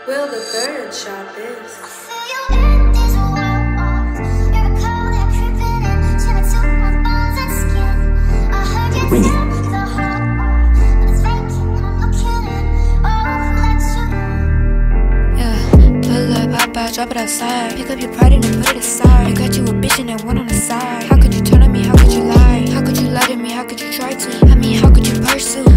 Will the bird shot this? Drop it outside, pick up your pride and then put it aside. You got you a bitch and that one on the side. How could you turn on me, how could you lie? How could you lie to me, how could you try to? I mean, how could you pursue?